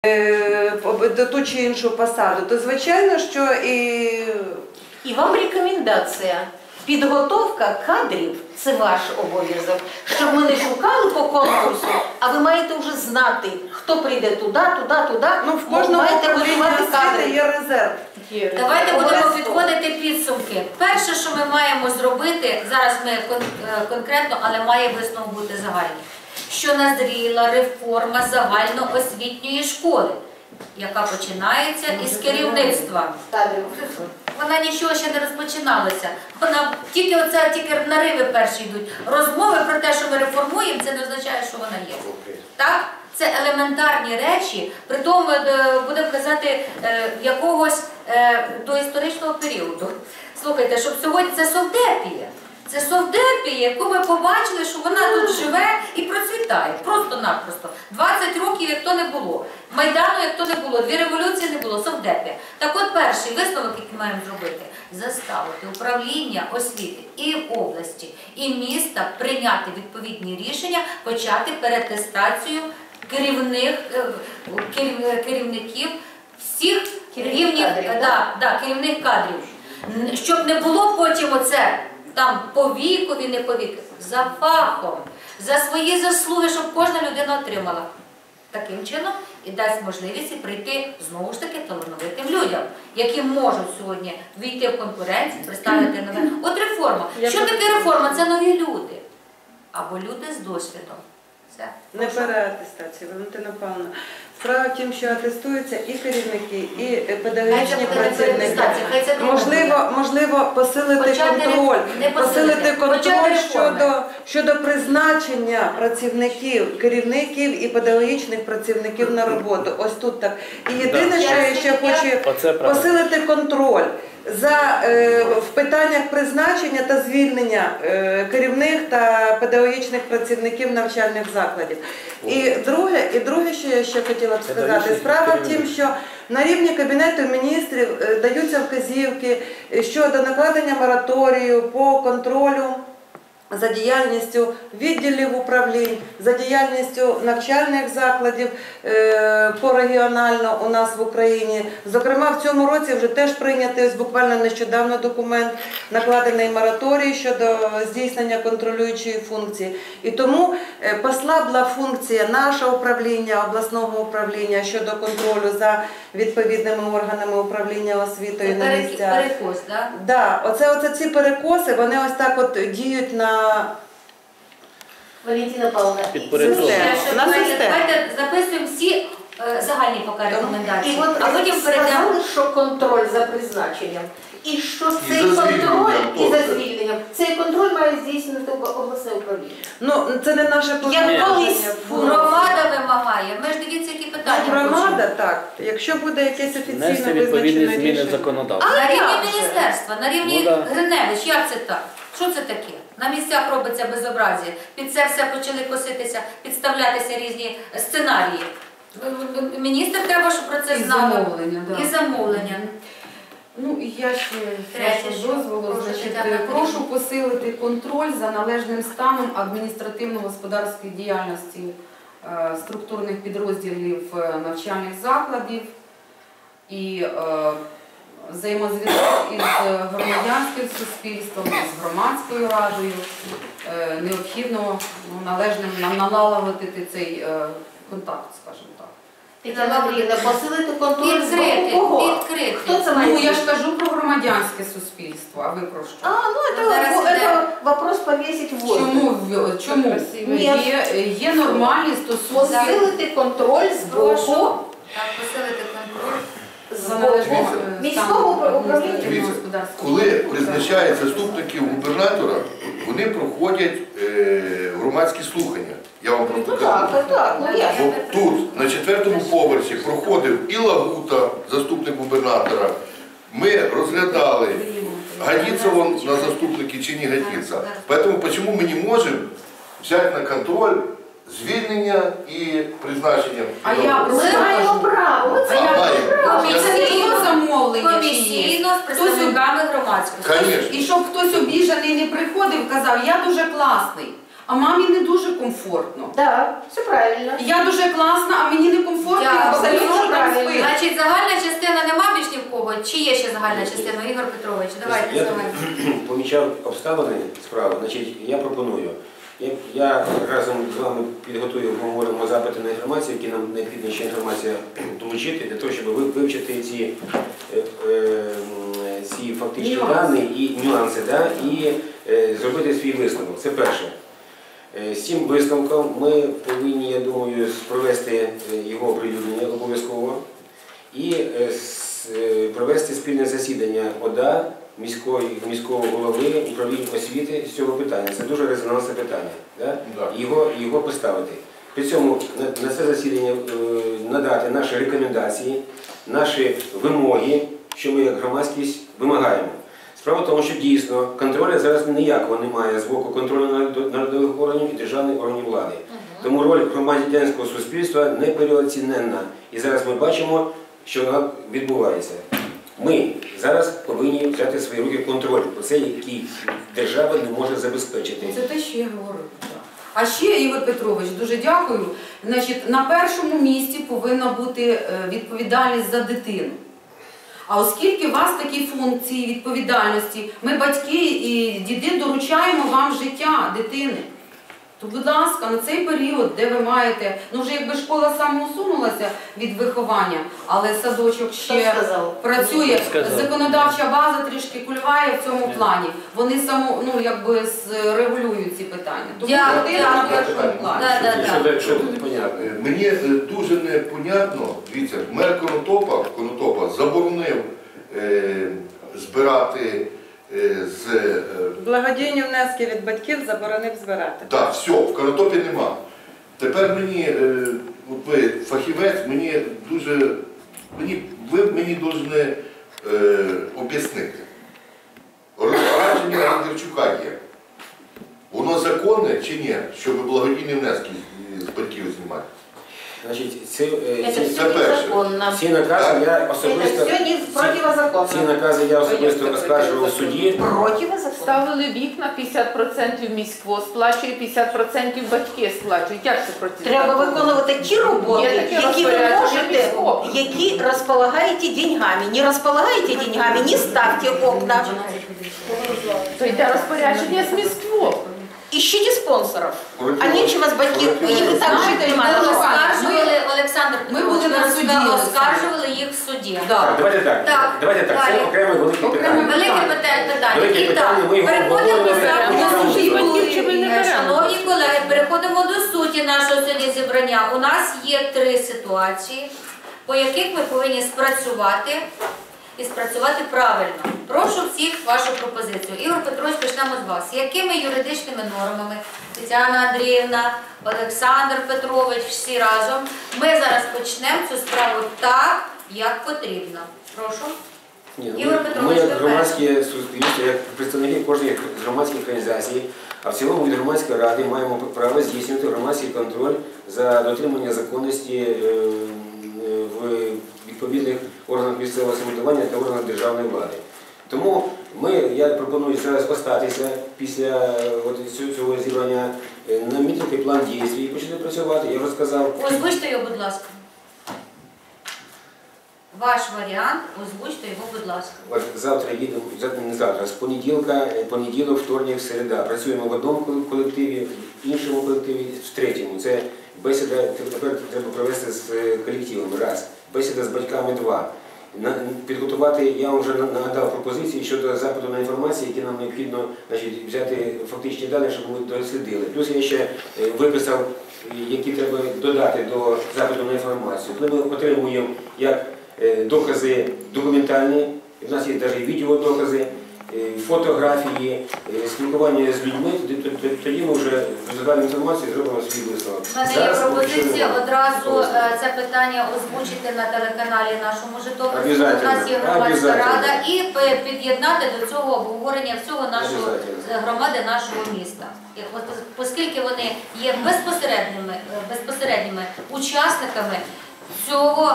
ту чи іншу посаду, то звичайно, що І вам рекомендація. Підготовка кадрів – це ваш обов'язок. Щоб ми не шукали по конкурсу, а ви маєте вже знати, хто прийде туди. Ну, в кожному управлінні освіти є резерв. Давайте будемо підводити підсумки. Перше, що ми маємо зробити, зараз ми конкретно, але має висновок бути загальний, що назріла реформа загальноосвітньої школи, яка починається із керівництва. Вона нічого ще не розпочиналася. Вона тільки нариви перші йдуть. Розмови про те, що ми реформуємо, це не означає, що вона є. Так? Це елементарні речі, при тому, будемо казати, якогось доісторичного періоду. Слухайте, щоб сьогодні це совдепія. Це совдепія, яку ми побачили, що вона тут живе і процвітає. Просто-напросто. 20 років, як то не було. Майдану, як то не було. 2 революції не було. Совдепія. Так от перший висновок, який маємо зробити, заставити управління освіти і в області, і міста прийняти відповідні рішення, почати переатестацію керівників всіх рівнів, керівних кадрів. Щоб не було потім оце, там по вікові, не по вікові, за фахом, за свої заслуги, щоб кожна людина отримала. Таким чином і дасть можливість прийти, знову ж таки, талановитим людям, які можуть сьогодні війти в конкуренцію, представити нове. От реформа. Що таке реформа? Це нові люди. Або люди з досвідом. Не переатестація, Валентина Павловна. Справа в тім, що атестуються і керівники, і педагогічні працівники. Можливо, посилити контроль щодо призначення працівників, керівників і педагогічних працівників на роботу. Ось тут так. І єдине, що я ще хочу посилити контроль в питаннях призначення та звільнення керівних та педагогічних працівників навчальних закладів. І друге, що я ще хотіла б сказати, справа в тім, що на рівні Кабінету міністрів даються вказівки щодо накладення мораторію по контролю за діяльністю відділів управлінь, за діяльністю навчальних закладів порегіонально у нас в Україні. Зокрема, в цьому році вже теж прийнятий, ось буквально нещодавно документ, накладений мораторій щодо здійснення контролюючої функції. І тому послабла функція нашого управління, обласного управління щодо контролю за відповідними органами управління освітою на місцях. Перекос, так? Так, оце ці перекоси, вони ось так от діють на Валентина Павловна, давайте записуємо всі загальні поки рекомендації. І от потім сказали, що контроль за призначенням. І що цей контроль, і за звільненням, цей контроль має здійснити обласне управління. Ну, це не наше планування. Громада вимагає. Ми ж дивіться, які питання. Громада, так. Якщо буде якесь офіційно визначене рішення. На рівні міністерства, на рівні Гриневич, як це так? Що це таке? На місцях робиться безобразія. Під це все почали коситися, підставлятися різні сценарії. Міністр треба, щоб про це знав. І замовлення. Ну і я ще дозволу, прошу посилити контроль за належним станом адміністративно-господарської діяльності структурних підрозділів навчальних закладів і взаємозв'язок із громадянським суспільством, з громадською радою. Необхідно належним налагодити цей контакт, скажімо так. Тетяна Андріївна, посилити контроль з боку кого? Хто це має? Ну, я ж кажу про громадянське суспільство, а ви про що? Це вопрос повісить в воздух. Чому? Є нормальні стосунки. Посилити контроль з боку. Посилити контроль. Міського управління. Коли призначають заступників губернатора, вони проходять громадські слухання. Я вам просто кажу. Тут, на 4-му поверсі, проходив і Лагута, заступник губернатора. Ми розглядали, годиться він на заступники чи не годиться. Тому чому ми не можемо взяти на контроль звільнення і призначення? А я маємо право. Комісійно з представниками громадськості. І щоб хтось обіжений не приходив, казав, я дуже класний. а мамі не дуже комфортно. Так, все правильно. Я дуже класна, а мені не комфортно, я Абсолютно абсолютно там правильно. спити. Значить, загальна частина нема більш ні в кого? Чи є ще загальна частина? Ігор Петрович, давайте Я давайте. помічав обставини справи, значить, я пропоную. Я разом з вами підготую, обговоримо запити на інформацію, які нам необхідно ще інформація долучити, для того, щоб вивчити ці фактичні дані і нюанси, да, і зробити свій висновок. Це перше. З цим висновком ми повинні, я думаю, провести його оприлюднення обов'язково і провести спільне засідання ОДА, міського голови, управління освіти з цього питання. Це дуже резонансне питання. Да? Його поставити. При цьому на це засідання надати наші рекомендації, наші вимоги, що ми як громадськість вимагаємо. Справа в тому, що дійсно контролю зараз ніякого немає з боку контролю народних органів і державних органів влади. Тому роль громадянського суспільства непереоціненна. І зараз ми бачимо, що вона відбувається. Ми зараз повинні взяти в свої руки контроль, оце, який держава не може забезпечити. Це те, що я говорю. А ще, Ігор Петрович, дуже дякую. Значить, на першому місці повинна бути відповідальність за дитину. А оскільки у вас такі функції відповідальності, ми, батьки і діди, доручаємо вам життя дитини. То, будь ласка, на цей період, де ви маєте, ну вже якби школа самоусунулася від виховання, але садочок ще працює, законодавча база трішки кульгає в цьому плані. Вони регулюють ці питання. Тому дитина на першому плані. Що тут понятно? Мені дуже непонятно, дивіться, мер Конотопа заборонив збирати з... Благодійні внески від батьків заборонив збирати. Так, все, в Конотопі нема. Тепер мені, ви фахівець, ви мені повинні об'яснити. Розпорядження Андрійчука є. Воно законне чи ні, щоб благодійні внески з батьків знімати? Значить, Це все незаконно. ці накази я особисто... Це все противозаконно. Ці накази я особисто оскаржував в суді. Противозаконно. Ставили вікна, 50% місько сплачує, 50% батьки сплачують. Як це противозаконно? Треба виконувати ті роботи, Є таке які ви розпорядження можете, міського. які розполагаєте деньгами. Не розполагаєте деньгами, не ставте окна. То йде розпорядження з міського. Ищите спонсоров. А нечего с батьків. Їх і так жити Ми немає. оскаржували, Олександр Ми були Петрович, на суді. ми оскаржували їх в суді. Так, давайте так. Так, Давайте так. Це далі. окреме велике питання. Велике питання. Велике І так, питання, ми його переходимо обговорюємо. Шановні колеги, переходимо до суті нашого сьогодні зібрання. У нас є 3 ситуації, по яких ми повинні спрацювати і спрацювати правильно. Прошу всіх вашу пропозицію. Ігор Петрович, почнемо з вас. Якими юридичними нормами, Тетяна Андріївна, Олександр Петрович, всі разом, ми зараз почнемо цю справу так, як потрібно. Прошу. Ігор Ми Петрович, як ви громадське суспільство, як представники кожної з громадських організацій, а в цілому від громадської ради маємо право здійснювати громадський контроль за дотримання законності в відповідних органах місцевого самоврядування та органах державної влади. Тому я пропоную зараз остатися після цього зібрання, намітити план дій і почати працювати. Я вже сказав. Озвучте його, будь ласка. Ваш варіант, озвучте його, будь ласка. От завтра їдемо, не завтра, з понеділок, вторник, середа. Працюємо в одному колективі, в іншому колективі, в третьому. Це бесіда, тепер треба провести з колективами, раз. Бесіда з батьками, 2. Підготувати, я вам вже нагадав пропозиції щодо запиту на інформацію, які нам необхідно взяти фактичні дані, щоб ми дослідили. Плюс я ще виписав, які треба додати до запиту на інформацію. Коли ми отримуємо як докази документальні, в нас є навіть відеодокази, фотографії, спілкування з людьми, тоді ми вже задали інформацію і зробимо свій висновок. У мене є пропозиція одразу це питання озвучити на телеканалі нашому Житомирському. У нас є громадська рада і під'єднати до цього обговорення всього нашого громади, нашого міста. Оскільки вони є безпосередніми учасниками цього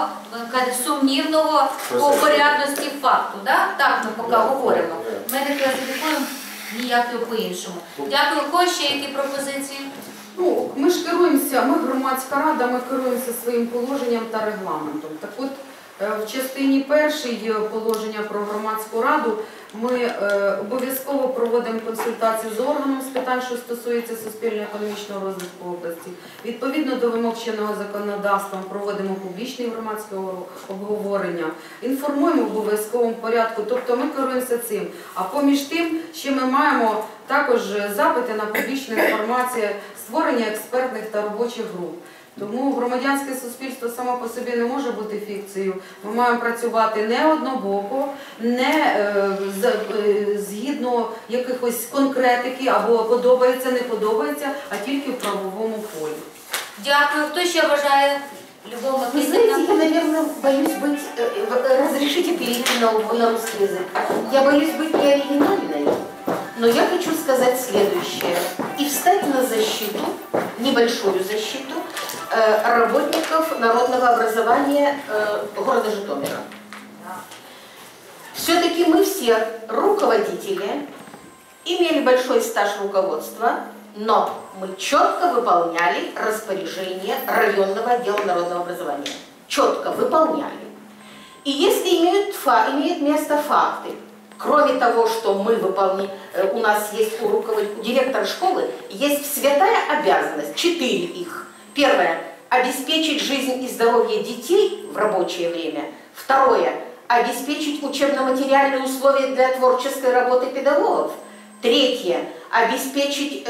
сумнівного по порядності факту. Так ми поки говоримо. Ми не класифікуємо ніяк по-іншому. Дякую. У кого ще які пропозиції? Ну, ми ж керуємося, ми громадська рада, ми керуємося своїм положенням та регламентом. Так от, в частині першій положення про громадську раду ми обов'язково проводимо консультації з органом з питань, що стосується суспільно-економічного розвитку області. Відповідно до вимог чинного законодавства проводимо публічне громадське обговорення, інформуємо в обов'язковому порядку, тобто ми керуємося цим. А поміж тим, ще ми маємо також запити на публічну інформацію, створення експертних та робочих груп. Тому громадянське суспільство само по собі не може бути фікцією. Ми маємо працювати не однобоко, не згідно якихось конкретики, або подобається, не подобається, а тільки в правовому полі. Дякую. Хто ще бажає? Любов Вы знаете, я, Микитівна? наверное, боюсь быть, разрешите перейти на русский язык. Я боюсь быть неоригинальной, но я хочу сказать следующее. И встать на защиту, небольшую защиту, работников народного образования города Житомира. Все-таки мы все руководители, имели большой стаж руководства, но мы четко выполняли распоряжение районного отдела народного образования. Четко выполняли. И если имеют место факты, кроме того, что мы выполняем, у нас есть у директора школы, есть святая обязанность, 4 их. Первое – обеспечить жизнь и здоровье детей в рабочее время. Второе – обеспечить учебно-материальные условия для творческой работы педагогов. Третье – обеспечить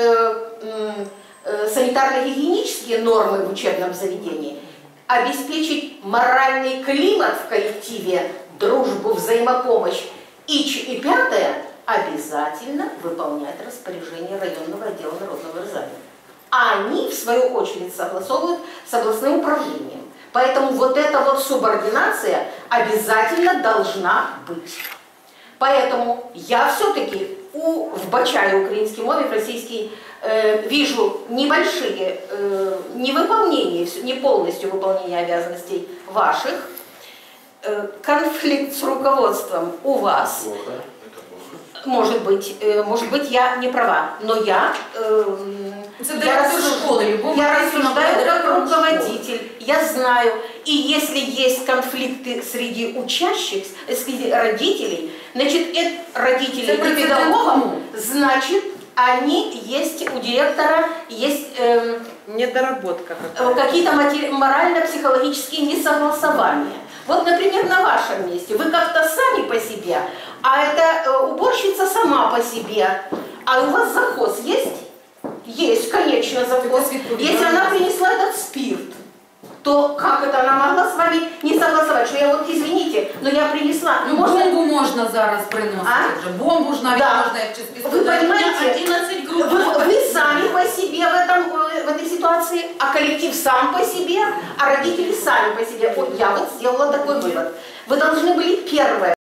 санитарно-гигиенические нормы в учебном заведении, обеспечить моральный климат в коллективе, дружбу, взаимопомощь. И пятое – обязательно выполнять распоряжение районного отдела народного образования. А они, в свою очередь, согласовывают с областным управлением. Поэтому вот эта вот субординация обязательно должна быть. Поэтому я все-таки в Бачае, украинской мове, в российской, вижу небольшие невыполнение, не полностью выполнение обязанностей ваших, конфликт с руководством у вас. Может быть, я не права, но я рассуждаю как руководитель, я знаю, и если есть конфликты среди учащихся, среди родителей, значит, родителей и педагогов, значит, они есть у директора, есть недоработка какие-то морально-психологические несогласования. Вот, например, на вашем месте вы как-то сами по себе, а эта уборщица сама по себе. А у вас завхоз есть? Есть, конечно, завхоз. Если она принесла этот спирт, то как это она могла с вами не согласовать? Что я вот, извините, но я принесла. Ну, бомбу можна зараз приносити вже. Бомбу ж навіть можна, як через Вы понимаете, вы сами по себе в этой ситуации, а коллектив сам по себе, а родители сами по себе. Вот я вот сделала такой вывод. Вы должны были первое